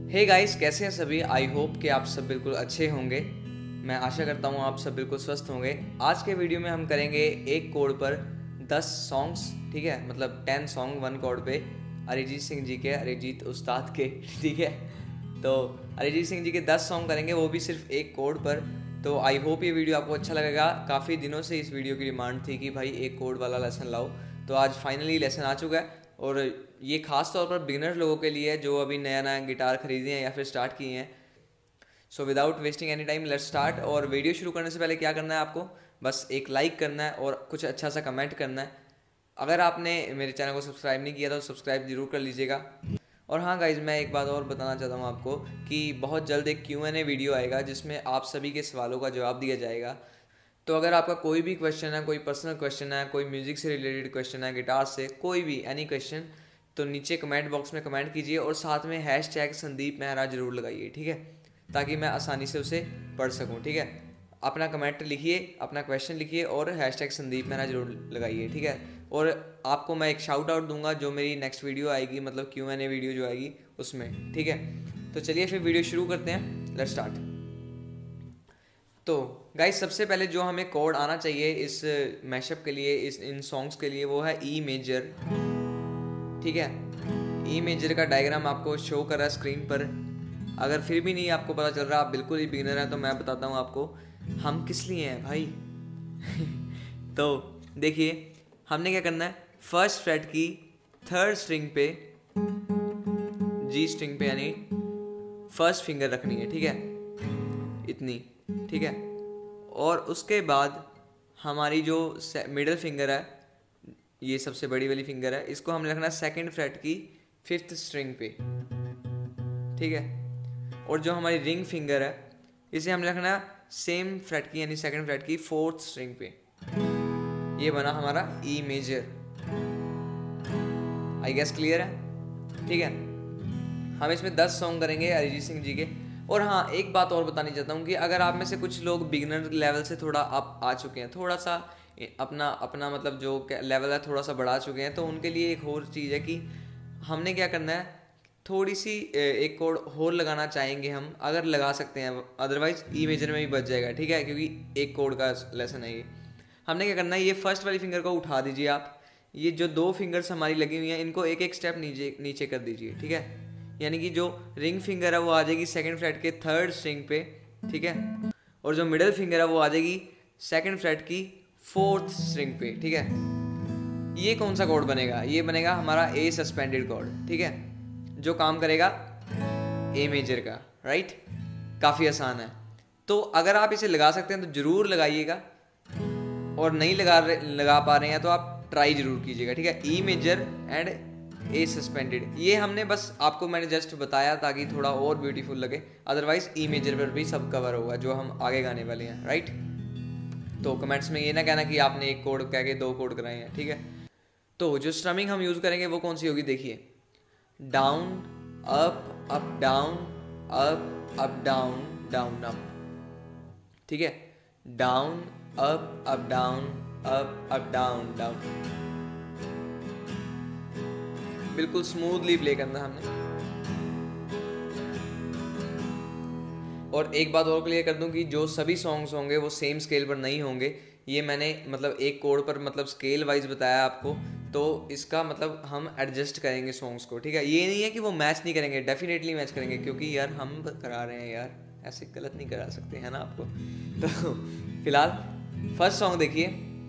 Hey guys, कैसे हैं सभी। आई होप कि आप सब बिल्कुल अच्छे होंगे। मैं आशा करता हूँ आप सब बिल्कुल स्वस्थ होंगे। आज के वीडियो में हम करेंगे एक कोड पर 10 सॉन्ग्स, ठीक है, मतलब 10 सॉन्ग 1 कोड पे अरिजीत सिंह जी के, अरिजीत उस्ताद के, ठीक है। तो अरिजीत सिंह जी के 10 सॉन्ग करेंगे, वो भी सिर्फ एक कोड पर। तो आई होप ये वीडियो आपको अच्छा लगेगा। काफ़ी दिनों से इस वीडियो की डिमांड थी कि भाई एक कोड वाला लेसन लाओ, तो आज फाइनली लेसन आ चुका है। और ये खास तौर पर बिगिनर लोगों के लिए जो अभी नया नया गिटार खरीदे हैं या फिर स्टार्ट किए हैं। So without wasting any time let's start. और वीडियो शुरू करने से पहले क्या करना है आपको, बस एक लाइक करना है और कुछ अच्छा सा कमेंट करना है। अगर आपने मेरे चैनल को सब्सक्राइब नहीं किया तो सब्सक्राइब जरूर कर लीजिएगा। और हाँ गाइज, मैं एक बात और बताना चाहता हूँ आपको कि बहुत जल्द एक Q&A वीडियो आएगा जिसमें आप सभी के सवालों का जवाब दिया जाएगा। तो अगर आपका कोई भी क्वेश्चन है, कोई पर्सनल क्वेश्चन है, कोई म्यूज़िक से रिलेटेड क्वेश्चन है, गिटार से, कोई भी एनी क्वेश्चन, तो नीचे कमेंट बॉक्स में कमेंट कीजिए और साथ में हैशटैग संदीप मेहरा जरूर लगाइए, ठीक है, ताकि मैं आसानी से उसे पढ़ सकूँ, ठीक है। अपना कमेंट लिखिए, अपना क्वेश्चन लिखिए और हैशटैग संदीप मेहरा जरूर लगाइए, ठीक है। और आपको मैं एक शाउट आउट दूंगा जो मेरी नेक्स्ट वीडियो आएगी, मतलब Q&A वीडियो जो आएगी उसमें, ठीक है। तो चलिए फिर वीडियो शुरू करते हैं, लेट्स स्टार्ट। तो गाइस, सबसे पहले जो हमें कोड आना चाहिए इस मैशअप के लिए, इन सॉन्ग्स के लिए, वो है ई मेजर, ठीक है। ई मेजर का डायग्राम आपको शो कर रहा है स्क्रीन पर। अगर फिर भी नहीं आपको पता चल रहा, आप बिल्कुल ही बिगिनर हैं, तो मैं बताता हूँ आपको हम किस लिए हैं भाई। तो देखिए, हमने क्या करना है, फर्स्ट फ्रेट की थर्ड स्ट्रिंग पे, जी स्ट्रिंग पे, यानी फर्स्ट फिंगर रखनी है, ठीक है, इतनी, ठीक है। और उसके बाद हमारी जो मिडिल फिंगर है, ये सबसे बड़ी वाली फिंगर है, इसको हमने रखना है सेकंड फ्रेट की फिफ्थ स्ट्रिंग पे, ठीक है। और जो हमारी रिंग फिंगर है, इसे हमने रखना है सेम फ्रेट की, यानी सेकंड फ्रेट की फोर्थ स्ट्रिंग पे। ये बना हमारा E major. I guess clear है, ठीक है। हम इसमें 10 सॉन्ग करेंगे अरिजीत सिंह जी के। और हाँ, एक बात और बतानी चाहता हूँ कि अगर आप में से कुछ लोग बिगिनर लेवल से थोड़ा आप आ चुके हैं, थोड़ा सा अपना मतलब जो लेवल है थोड़ा सा बढ़ा चुके हैं, तो उनके लिए एक और चीज़ है कि हमने क्या करना है, थोड़ी सी एक कोड और लगाना चाहेंगे हम, अगर लगा सकते हैं, अदरवाइज ई मेजर में भी बच जाएगा, ठीक है, क्योंकि एक कोड का लेसन है ये। हमने क्या करना है, ये फर्स्ट वाली फिंगर को उठा दीजिए आप, ये जो 2 फिंगर्स हमारी लगी हुई हैं इनको एक एक स्टेप नीचे कर दीजिए, ठीक है। यानी कि जो रिंग फिंगर है वो आ जाएगी सेकंड फ्रेट के थर्ड स्ट्रिंग पे, ठीक है। और जो मिडिल फिंगर है वो आ जाएगी सेकंड फ्रेट की फोर्थ स्ट्रिंग पे, ठीक है। ये कौन सा कोड बनेगा, ये बनेगा हमारा ए सस्पेंडेड कोड, ठीक है, जो काम करेगा ए मेजर का, राइट। काफ़ी आसान है। तो अगर आप इसे लगा सकते हैं तो ज़रूर लगाइएगा, और नहीं लगा पा रहे हैं तो आप ट्राई जरूर कीजिएगा, ठीक है। E major and A suspended, ये हमने बस आपको मैंने जस्ट बताया ताकि थोड़ा और ब्यूटीफुल लगे, अदरवाइज ई मेजर पर भी सब कवर होगा जो हम आगे गाने वाले हैं, राइट। तो कमेंट्स में ये ना कहना कि आपने एक कोड कह के 2 कोड कराए हैं, ठीक है। तो जो स्ट्रमिंग हम यूज़ करेंगे वो कौन सी होगी, देखिए, down up up down, up down down up, ठीक है। Down up down, up down down, बिल्कुल स्मूथली प्ले करना हमने। और एक बात और क्लियर कर दूं कि जो सभी सॉन्ग्स होंगे वो सेम स्केल पर नहीं होंगे। ये मैंने मतलब एक कोड पर मतलब स्केल वाइज बताया आपको, तो इसका मतलब हम एडजस्ट करेंगे सॉन्ग्स को, ठीक है। ये नहीं है कि वो मैच नहीं करेंगे, डेफिनेटली मैच करेंगे, क्योंकि यार हम करा रहे हैं यार, ऐसे गलत नहीं करा सकते, है ना आपको। तो फिलहाल फर्स्ट सॉन्ग देखिए,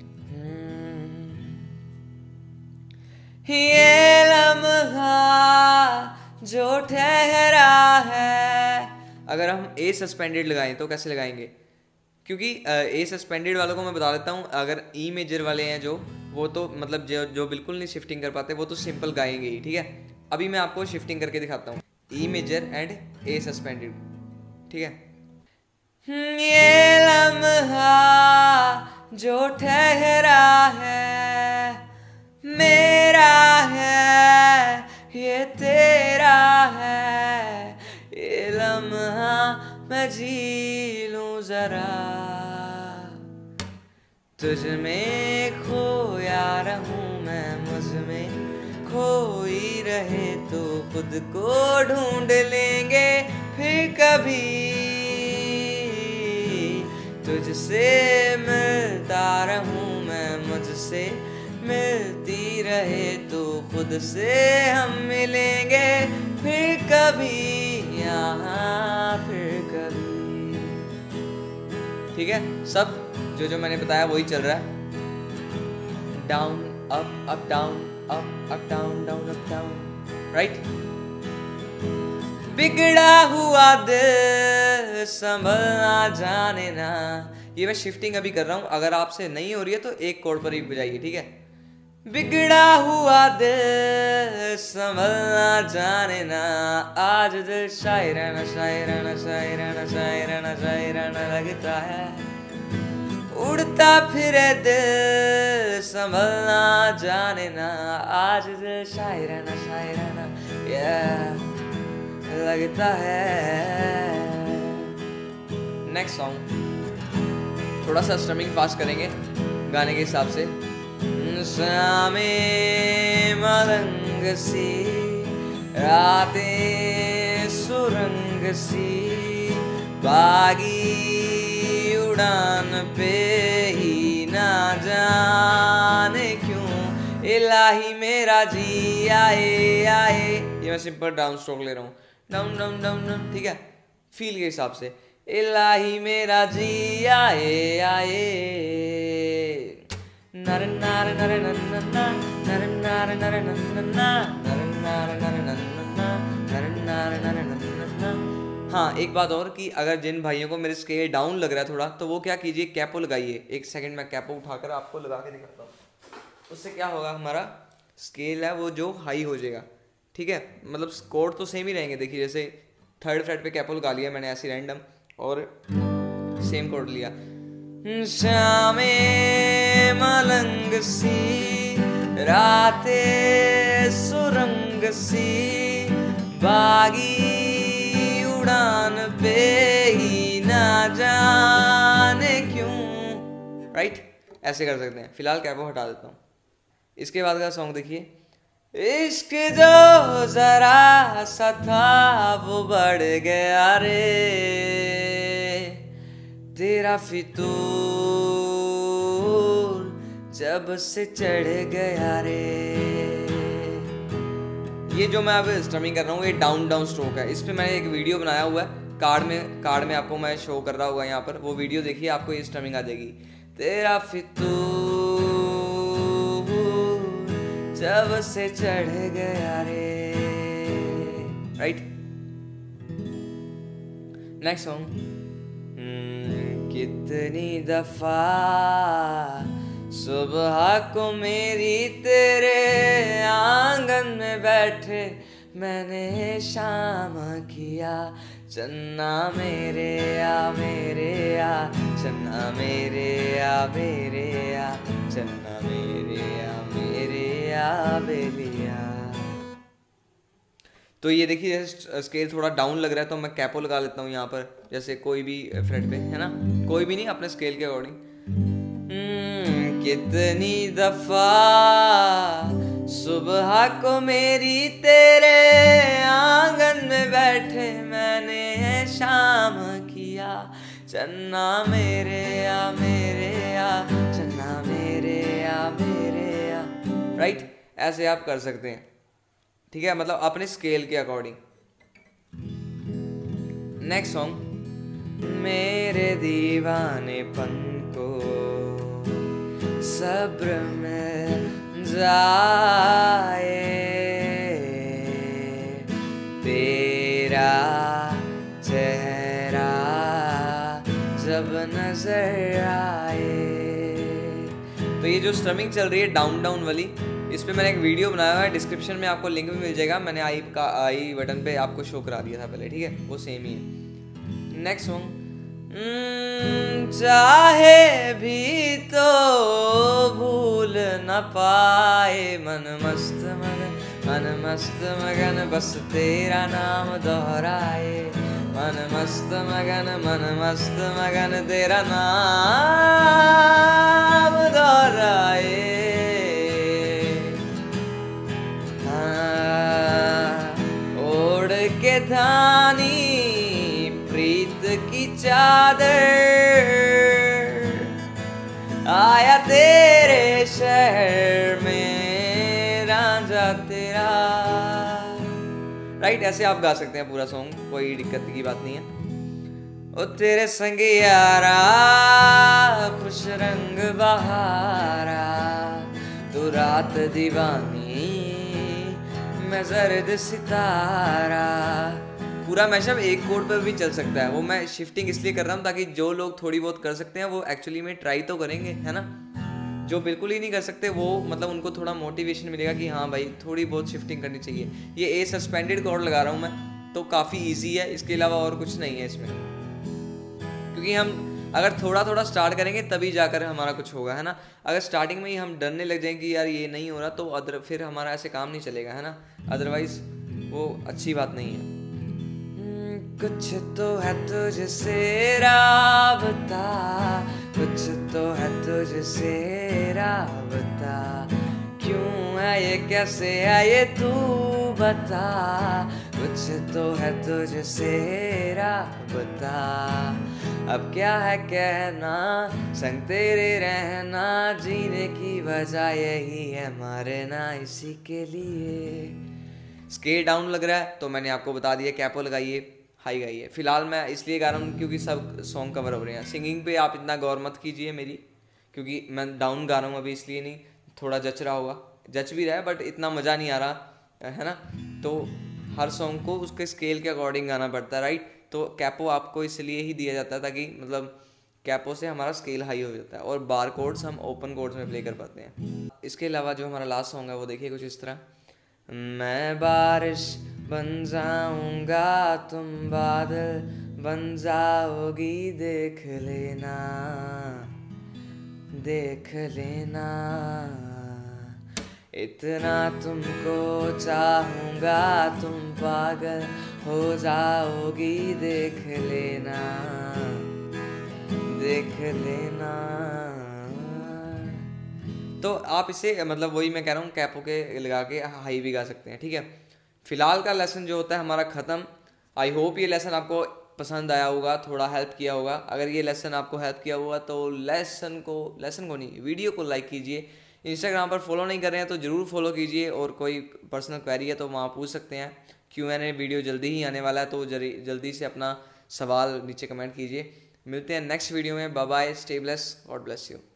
ये लम्हा जो ठहरा है। अगर हम ए सस्पेंडेड लगाएं तो कैसे लगाएंगे, क्योंकि ए सस्पेंडेड वालों को मैं बता देता हूँ, अगर ई मेजर वाले हैं जो, वो तो मतलब जो बिल्कुल नहीं शिफ्टिंग कर पाते वो तो सिंपल गाएंगे ही, ठीक है। अभी मैं आपको शिफ्टिंग करके दिखाता हूँ, E major and A suspended, ठीक है। ये लम्हा जो ठहरा है, मेरा है ये तेरा है, ये लम्हा मैं जी लूं जरा, तुझ में खोया रहूं मैं, मुझ में खोई रहे तो खुद को ढूंढ लेंगे, फिर कभी तुझसे मिलता रहूं मैं, मुझसे मिलती रहे तू खुद से, हम मिलेंगे फिर कभी यहाँ फिर कभी। ठीक है, सब जो मैंने बताया वही चल रहा है। Down up down, up down, down up down, right. बिगड़ा हुआ दिल संभलना जाने ना, ये मैं शिफ्टिंग अभी कर रहा हूँ, अगर आपसे नहीं हो रही है तो एक कोड पर ही बजाइए, ठीक है। बिगड़ा हुआ दिल संभलना जाने ना, आज दिल शायराना शायराना शायराना शायराना शायराना लगता है, उड़ता फिरे दिल संभलना जाने ना, आज दिल शायराना शायराना लगता है। नेक्स्ट सॉन्ग थोड़ा सा स्ट्रमिंग फास्ट करेंगे गाने के हिसाब से। शामे मलंग सी, रातें सुरंग सी, बागी उड़ान पे ही ना जाने क्यों इलाही मेरा जी आए आए। ये मैं सिंपल डाउन स्ट्रोक ले रहा हूँ, डाउन डाउन डाउन डाउन, ठीक है, फील के हिसाब से। इलाही मेरा जी आए आए, नर नर नर नर नर नर नर नर नर। हाँ, एक बात और कि अगर जिन भाइयों को मेरे स्केल डाउन लग रहा है थोड़ा, तो वो क्या कीजिए, कैपो लगाइए। एक सेकंड में कैपो उठाकर आपको लगा के दिखाता हूँ। उससे क्या होगा, हमारा स्केल है वो जो हाई हो जाएगा, ठीक है। मतलब कोड तो सेम ही रहेंगे। देखिए जैसे थर्ड फ्रेट पे कैपो लगा लिया मैंने ऐसी रैंडम, और सेम कोड लिया। शामे मलंग सी, रातें सुरंग सी, बागी उड़ान पे ही ना जाने क्यों, राइट। ऐसे कर सकते हैं। फिलहाल कैपो हटा देता हूँ। इसके बाद का सॉन्ग देखिए। इश्क जो जरा सा था वो बढ़ गया रे, तेरा फितूर जब से चढ़ गया रे। ये जो मैं अब स्ट्रमिंग कर रहा हूँ ये डाउन डाउन स्ट्रोक है। इस पे मैंने एक वीडियो बनाया हुआ है, कार्ड में आपको मैं शो कर रहा होगा यहाँ पर, वो वीडियो देखिए, आपको ये स्ट्रमिंग आ जाएगी। तेरा फितूर जब से चढ़ गया रे, राइट। Next song. कितनी दफा सुबह को मेरी तेरे आंगन में बैठे मैंने शाम किया, चन्ना मेरे आ चन्ना मेरे आ चन्ना मेरे आ बेलिया। तो ये देखिए जैसे स्केल थोड़ा डाउन लग रहा है तो मैं कैपो लगा लेता हूँ यहाँ पर, जैसे कोई भी फ्रेट पे, है ना, कोई भी नहीं, अपने स्केल के अकॉर्डिंग। कितनी दफा सुबह को मेरी तेरे आंगन में बैठे मैंने शाम किया, चन्ना मेरे आ चन्ना मेरे आ राइट। ऐसे आप कर सकते हैं, ठीक है, मतलब अपने स्केल के अकॉर्डिंग। Next song. मेरे दीवानेपन को सब्र में जाए, तेरा चेहरा जब नजर आए। तो ये जो स्ट्रमिंग चल रही है डाउन डाउन वाली, इस पे मैंने एक वीडियो बनाया हुआ है, डिस्क्रिप्शन में आपको लिंक भी मिल जाएगा। मैंने आई बटन पे आपको शो करा दिया था पहले, ठीक है, वो सेम ही है। Next song. चाहे भी तो भूल न पाए मन मस्त मगन बस तेरा नाम दोहराए, मन मस्त मगन तेरा नाम दोहराए। ओढ़ के धानी प्रीत की चादर, आया तेरे शहर में रांझा तेरा। राइट, ऐसे आप गा सकते हैं पूरा सॉन्ग, कोई दिक्कत की बात नहीं है। ओ तेरे संग यारा खुश रंग बहारा, तू रात दीवानी मैं जर्द सितारा। पूरा मैशअप एक कोड पर भी चल सकता है, वो मैं शिफ्टिंग इसलिए कर रहा हूँ ताकि जो लोग थोड़ी बहुत कर सकते हैं वो एक्चुअली में ट्राई तो करेंगे, है ना। जो बिल्कुल ही नहीं कर सकते वो मतलब उनको थोड़ा मोटिवेशन मिलेगा कि हाँ भाई थोड़ी बहुत शिफ्टिंग करनी चाहिए। ये ए सस्पेंडेड कॉर्ड लगा रहा हूँ मैं, तो काफ़ी ईजी है, इसके अलावा और कुछ नहीं है इसमें। क्योंकि हम अगर थोड़ा थोड़ा स्टार्ट करेंगे तभी जाकर हमारा कुछ होगा, है ना। अगर स्टार्टिंग में ही हम डरने लग जाएंगे कि यार ये नहीं हो रहा, तो फिर हमारा ऐसे काम नहीं चलेगा, है ना। अदरवाइज वो अच्छी बात नहीं है। कुछ तो है तुझसे राबता, कुछ तो है तुझसे राबता, क्यों है ये कैसे है ये तू बता। कुछ तो है तुझसे राबता, अब क्या है कहना, संग तेरे रहना, जीने की वजह यही है मरना इसी के लिए। स्केल डाउन लग रहा है तो मैंने आपको बता दिया, कैपो लगाइए, हाई गाइए। फिलहाल मैं इसलिए गा रहा हूँ क्योंकि सब सॉन्ग कवर हो रहे हैं। सिंगिंग पे आप इतना गौर मत कीजिए मेरी, क्योंकि मैं डाउन गा रहा हूँ अभी, इसलिए नहीं, थोड़ा जच रहा होगा, जच भी रहा है बट इतना मज़ा नहीं आ रहा है ना। तो हर सॉन्ग को उसके स्केल के अकॉर्डिंग गाना पड़ता है, राइट। तो कैपो आपको इसलिए ही दिया जाता है ताकि मतलब कैपो से हमारा स्केल हाई हो जाता है और बार कोड्स हम ओपन कोड्स में प्ले कर पाते हैं। इसके अलावा जो हमारा लास्ट सॉन्ग है वो देखिए कुछ इस तरह। मैं बारिश बन जाऊंगा तुम बादल बन जाओगी, देख लेना देख लेना, इतना तुमको चाहूंगा तुम पागल हो जाओगी, देख लेना देख लेना। तो आप इसे मतलब वही मैं कह रहा हूँ, कैपो के लगा के हाई भी गा सकते हैं, ठीक है। फिलहाल का लेसन जो होता है हमारा ख़त्म। आई होप ये लेसन आपको पसंद आया होगा, थोड़ा हेल्प किया होगा। अगर ये लेसन आपको हेल्प किया होगा तो लेसन को नहीं, वीडियो को लाइक कीजिए। इंस्टाग्राम पर फॉलो नहीं कर रहे हैं तो ज़रूर फॉलो कीजिए, और कोई पर्सनल क्वेरी है तो वहाँ पूछ सकते हैं। Q&A वीडियो जल्दी ही आने वाला है, तो जल्दी से अपना सवाल नीचे कमेंट कीजिए। मिलते हैं नेक्स्ट वीडियो में। Bye bye, stay bless, god bless you.